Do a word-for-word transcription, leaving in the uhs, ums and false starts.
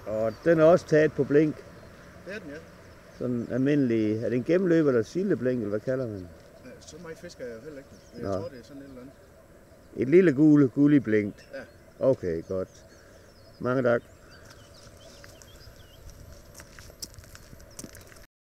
Og den er også taget på blink. Det er den, ja. Sådan almindelig. Er det en gennemløber eller sildeblink, eller hvad kalder man? Ja, så meget fisker jeg jo heller ikke. Jeg Nå. tror, det er sådan et eller andet. Et lille gule, gullig blink. Ja. Okay, godt. Mange tak.